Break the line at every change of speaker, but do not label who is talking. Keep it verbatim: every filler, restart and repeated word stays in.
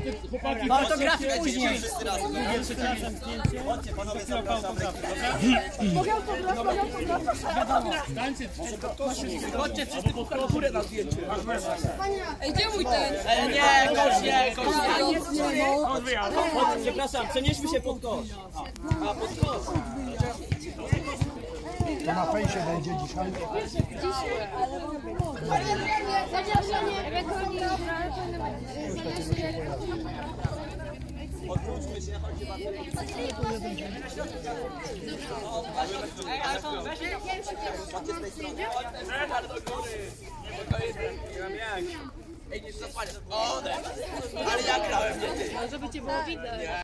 Chłopaki, autografy później.
Chodźcie panowie, zapraszam.
Mogę autograf, mogę autograf?
Chodźcie wszyscy pod górę na zdjęcie.
Ej, gdzie mój ten?
E, nie, kosz nie, kosz nie.
Chodź, przepraszam, przenieśmy się pod kosz. A, pod kosz.
To na fejsie będzie dzisiaj.
Dzisiaj, ale zadziałanie rekordów.
Odwróćmy się, chodźcie bardzo. Chodźcie z tej strony.
Ej, nie zapalić. O, ale ja grałem, nie ty.
Żeby cię było widać.